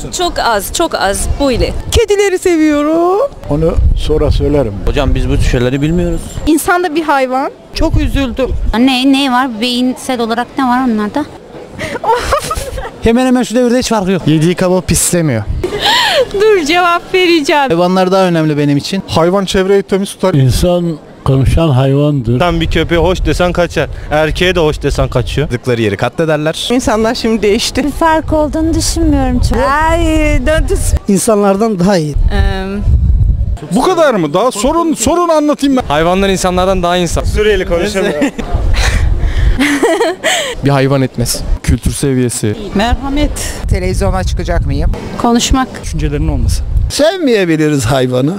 Çok az, çok az böyle. Kedileri seviyorum. Onu sonra söylerim. Hocam biz bu tür şeyleri bilmiyoruz. İnsan da bir hayvan. Çok üzüldüm. Ne var? Beyinsel olarak ne var onlarda? Hemen hemen şu devirde hiç farkı yok. Yediği kaba pislemiyor. Dur cevap vereceğim. Hayvanlar daha önemli benim için. Hayvan çevreyi temiz tutar. İnsan konuşan hayvandır. Sen bir köpeğe hoş desen kaçar. Erkeğe de hoş desen kaçıyor. Dıkları yeri katlederler. İnsanlar şimdi değişti. Bir fark olduğunu düşünmüyorum çok. Ay döndü. İnsanlardan daha iyi. Bu kadar mı? Daha sorun anlatayım ben. Hayvanlar insanlardan daha insan. Suriyeli konuşamıyor. Bir hayvan etmez. Kültür seviyesi. Merhamet. Televizyona çıkacak mıyım? Konuşmak. Düşüncelerinin olması. Sevmeyebiliriz hayvanı.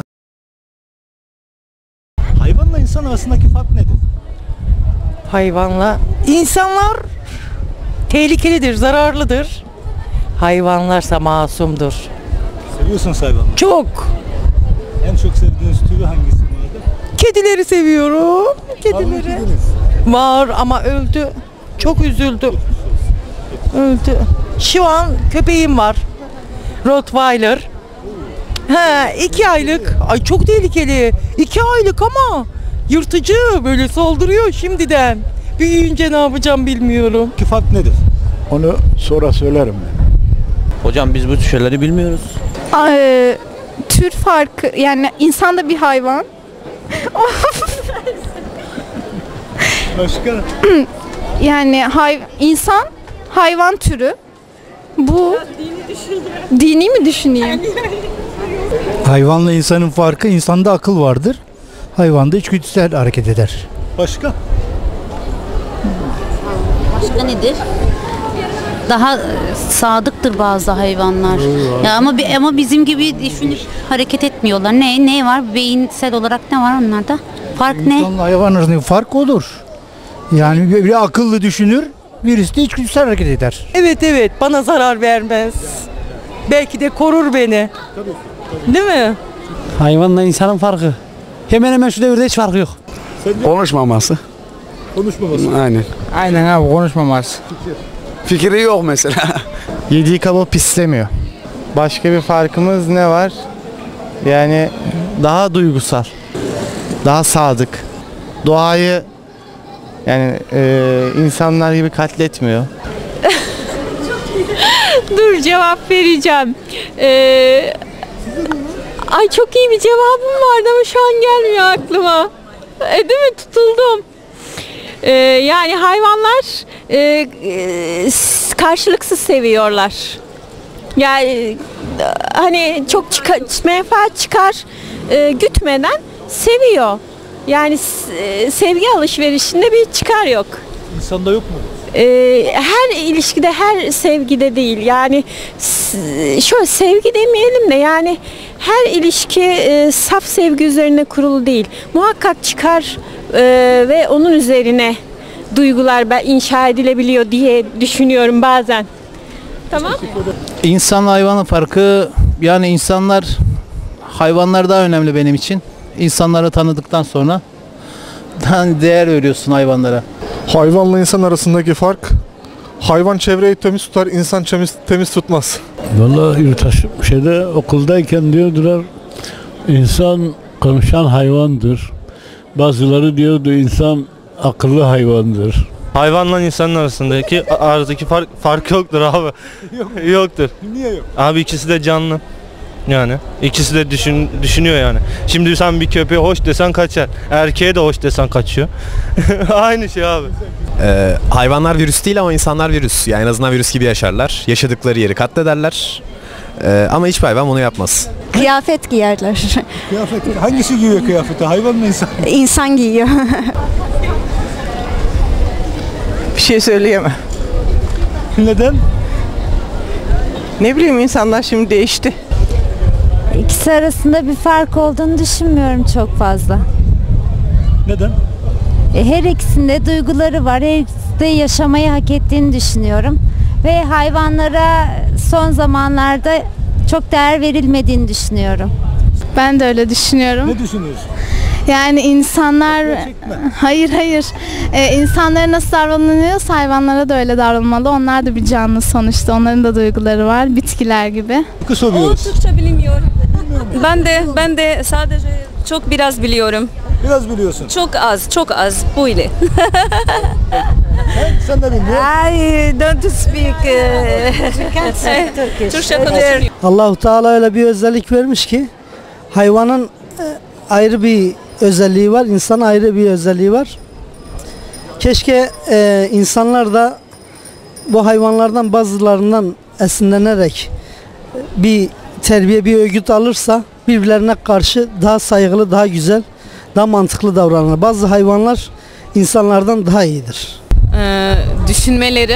Hayvanla insan arasındaki fark nedir? Hayvanla. İnsanlar tehlikelidir, zararlıdır. Hayvanlarsa masumdur. Seviyorsunuz hayvanı. Çok. En çok sevdiğiniz türü hangisi? Kedileri seviyorum. Kedileri. Var ama öldü. Çok üzüldüm. Öldü. Şu an köpeğim var. Rottweiler. 2 aylık. Ay çok tehlikeli. 2 aylık ama yırtıcı, böyle saldırıyor şimdiden. Büyüyünce ne yapacağım bilmiyorum. Ki fark nedir? Onu sonra söylerim ben. Hocam biz bu tür şeyleri bilmiyoruz. Tür farkı, yani insan da bir hayvan. Başka? Yani insan hayvan türü. Bu dini mi düşüneyim? Hayvanla insanın farkı, insanda akıl vardır. Hayvanda içgüdüsel hareket eder. Başka? Başka nedir? Daha sadıktır bazı hayvanlar. Ya ama bizim gibi düşünüp hareket etmiyorlar. Ne var? Beyinsel olarak ne var onlarda? Fark ne? İnsanla hayvan arasındaki fark odur. Yani biri akıllı düşünür, birisi de içgüdüsel hareket eder. Evet, bana zarar vermez. Belki de korur beni. Değil mi? Hayvanla insanın farkı. Hemen hemen şu devirde hiç farkı yok. Konuşmaması. Konuşmaması. Aynen. Aynen abi, konuşmaması. Fikri yok mesela. Yediği kaba pislemiyor. Başka bir farkımız ne var? Yani daha duygusal, daha sadık. Doğayı yani insanlar gibi katletmiyor. Dur cevap vereceğim. Ay çok iyi bir cevabım vardı ama şu an gelmiyor aklıma. Değil mi? Tutuldum. Yani hayvanlar karşılıksız seviyorlar. Yani hani çok menfaat çıkar gütmeden seviyor. Yani sevgi alışverişinde bir çıkar yok. İnsanda yok mu? Her ilişkide, her sevgide değil. Yani şöyle sevgi demeyelim de yani her ilişki saf sevgi üzerine kurulu değil. Muhakkak çıkar ve onun üzerine duygular inşa edilebiliyor diye düşünüyorum bazen. Tamam. İnsanla hayvanın farkı, yani hayvanlar daha önemli benim için. İnsanları tanıdıktan sonra değer veriyorsun hayvanlara. Hayvanla insan arasındaki fark, hayvan çevreyi temiz tutar, insan temiz tutmaz. Vallahi okuldayken diyordular, insan konuşan hayvandır. Bazıları diyordu insan akıllı hayvandır. Hayvanla insanın aradaki fark yoktur abi. Yoktur. Niye yok? Abi ikisi de canlı. Yani ikisi de düşünüyor yani. Şimdi sen bir köpeğe hoş desen kaçar. Erkeğe de hoş desen kaçıyor. Aynı şey abi. Hayvanlar virüs değil ama insanlar virüs. Yani en azından virüs gibi yaşarlar. Yaşadıkları yeri katlederler. Ama hiçbir hayvan bunu yapmaz. Kıyafet giyerler. Kıyafet, hangisi giyiyor kıyafeti? Hayvan mı insan? İnsan giyiyor. Bir şey söyleyemem. Neden? Ne bileyim, insanlar şimdi değişti. İkisi arasında bir fark olduğunu düşünmüyorum çok fazla. Neden? Her ikisinde duyguları var. Her ikisi de yaşamayı hak ettiğini düşünüyorum. Ve hayvanlara son zamanlarda çok değer verilmediğini düşünüyorum. Ben de öyle düşünüyorum. Ne düşünüyorsun? Yani insanlar... Hayır. İnsanlara nasıl davranılıyorsa hayvanlara da öyle davranılmalı. Onlar da bir canlı sonuçta. Onların da duyguları var. Bitkiler gibi. Türkçe bilmiyorum. Ben de sadece çok biraz biliyorum. Biraz biliyorsun. Çok az böyle. Sen de bilmiyorsun. I don't speak Türkçe. Allah-u Teala öyle bir özellik vermiş ki hayvanın ayrı bir özelliği var, insan ayrı bir özelliği var. Keşke insanlar da bu hayvanlardan bazılarından esinlenerek bir terbiye, bir öğüt alırsa birbirlerine karşı daha saygılı, daha güzel, daha mantıklı davranır. Bazı hayvanlar insanlardan daha iyidir. Düşünmeleri.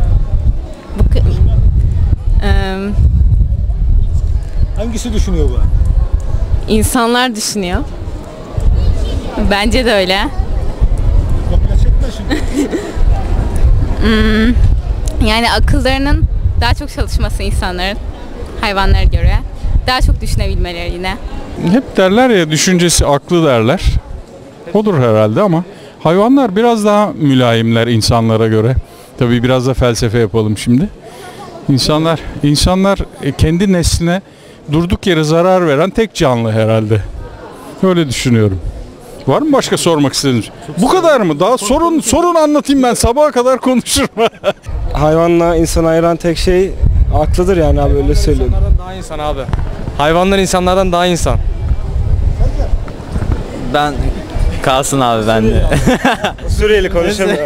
Hangisi düşünüyor bu? İnsanlar düşünüyor. Bence de öyle. Yani akıllarının daha çok çalışması insanların hayvanlara göre. Daha çok düşünebilmeleri yine. Hep derler ya düşüncesi aklı derler. Odur herhalde ama hayvanlar biraz daha mülayimler insanlara göre. Tabii biraz da felsefe yapalım şimdi. İnsanlar kendi nesline durduk yere zarar veren tek canlı herhalde. Öyle düşünüyorum. Var mı başka sormak istediğiniz? Bu kadar mı? Daha sorun anlatayım ben. Sabaha kadar konuşurum. Hayvanla insanı ayıran tek şey aklıdır yani abi, öyle söyleyeyim. İnsanlardan daha insan abi. Hayvanlar insanlardan daha insan. Ben kalsın abi ben de. Suriyeli konuşamıyor.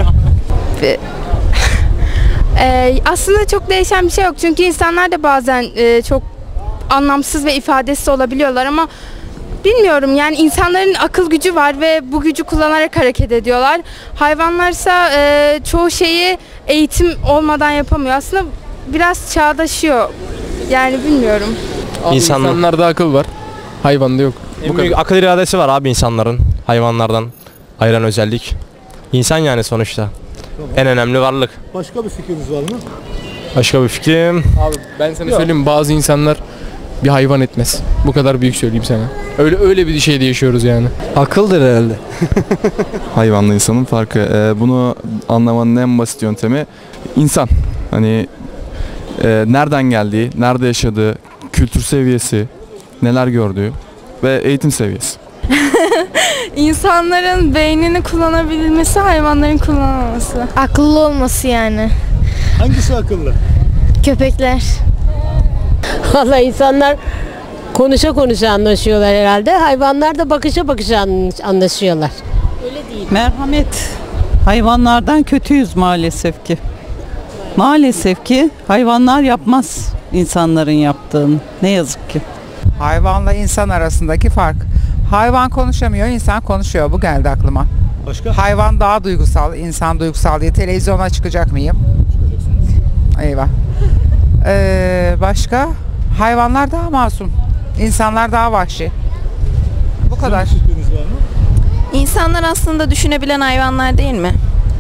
Aslında çok değişen bir şey yok. Çünkü insanlar da bazen çok anlamsız ve ifadesiz olabiliyorlar ama bilmiyorum, yani insanların akıl gücü var ve bu gücü kullanarak hareket ediyorlar. Hayvanlarsa çoğu şeyi eğitim olmadan yapamıyor. Aslında biraz çağdaşıyor. Yani bilmiyorum. İnsanlarda akıl var. Hayvanda yok. En büyük akıl iradesi var abi insanların. Hayvanlardan ayıran özellik. İnsan yani sonuçta. En önemli varlık. Başka bir fikriniz var mı? Başka bir fikrim. Abi ben sana söyleyeyim, bazı insanlar bir hayvan etmez. Bu kadar büyük söyleyeyim sana. Öyle bir şeyde yaşıyoruz yani. Akıldır herhalde. Hayvanla insanın farkı. Bunu anlamanın en basit yöntemi insan. Hani nereden geldiği, nerede yaşadığı, kültür seviyesi, neler gördüğü ve eğitim seviyesi. İnsanların beynini kullanabilmesi, hayvanların kullanamaması. Akıllı olması yani. Hangisi akıllı? Köpekler. Vallahi insanlar konuşa anlaşıyorlar herhalde. Hayvanlar da bakışa anlaşıyorlar. Öyle değil. Merhamet. Hayvanlardan kötüyüz maalesef ki. Maalesef ki hayvanlar yapmaz insanların yaptığını. Ne yazık ki. Hayvanla insan arasındaki fark. Hayvan konuşamıyor, insan konuşuyor. Bu geldi aklıma. Başka? Hayvan daha duygusal, insan duygusal diye. Televizyona çıkacak mıyım? Eyvah. Başka? Hayvanlar daha masum. İnsanlar daha vahşi. Bu kadar. İnsanlar aslında düşünebilen hayvanlar değil mi?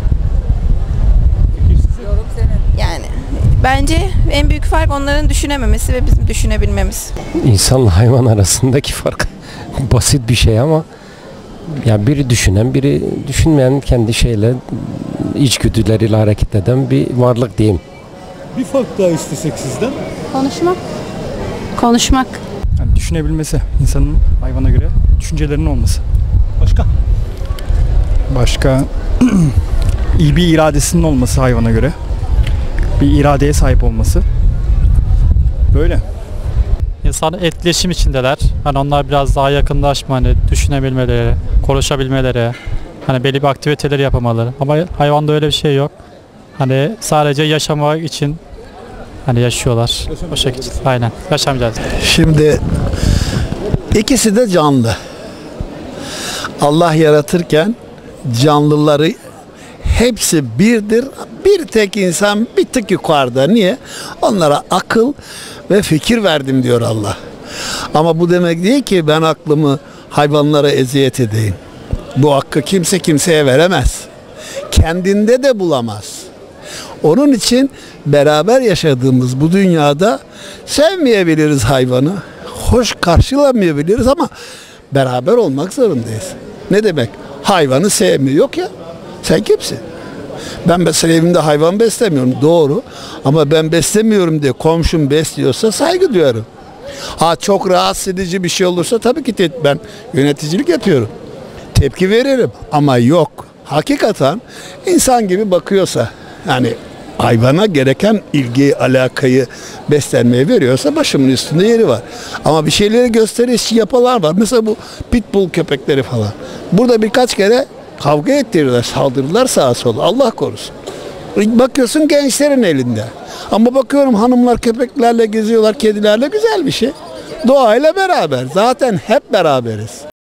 Yani bence en büyük fark onların düşünememesi ve bizim düşünebilmemiz. İnsanla hayvan arasındaki fark basit bir şey ama ya biri düşünen, biri düşünmeyen, kendi şeyle, içgüdüleriyle hareket eden bir varlık diyeyim. Bir fark daha istesek sizden. Konuşmak. Yani düşünebilmesi, insanın hayvana göre düşüncelerinin olması. Başka iyi bir iradesinin olması hayvana göre. Bir iradeye sahip olması. Böyle. İnsan etkileşim içindeler. Hani onlar biraz daha yakınlaşma, hani düşünebilmeleri, konuşabilmeleri, hani belli bir aktiviteleri yapamaları. Ama hayvanda öyle bir şey yok. Hani sadece yaşamak için hani yaşıyorlar. O şekilde. Aynen. Yaşam mücadelesi. Şimdi ikisi de canlı. Allah yaratırken canlıları hepsi birdir. Bir tek insan bir tık yukarıda. Niye? Onlara akıl ve fikir verdim diyor Allah. Ama bu demek değil ki ben aklımı hayvanlara eziyet edeyim. Bu hakkı kimse kimseye veremez. Kendinde de bulamaz. Onun için beraber yaşadığımız bu dünyada sevmeyebiliriz hayvanı. Hoş karşılamayabiliriz ama beraber olmak zorundayız. Ne demek? Hayvanı sevmiyor. Yok ya. Sen kimsin? Ben mesela evimde hayvan beslemiyorum. Doğru. Ama ben beslemiyorum diye komşum besliyorsa saygı duyarım. Çok rahatsız edici bir şey olursa tabii ki ben yöneticilik yapıyorum. Tepki veririm. Ama yok. Hakikaten insan gibi bakıyorsa, yani hayvana gereken ilgiyi, alakayı, beslenmeyi veriyorsa başımın üstünde yeri var. Ama bir şeyleri gösteriş yapalar var. Mesela bu pitbull köpekleri falan. Burada birkaç kere kavga ettirirler, saldırırlar sağa sola. Allah korusun. Bakıyorsun gençlerin elinde. Ama bakıyorum hanımlar köpeklerle geziyorlar, kedilerle, güzel bir şey. Doğayla beraber. Zaten hep beraberiz.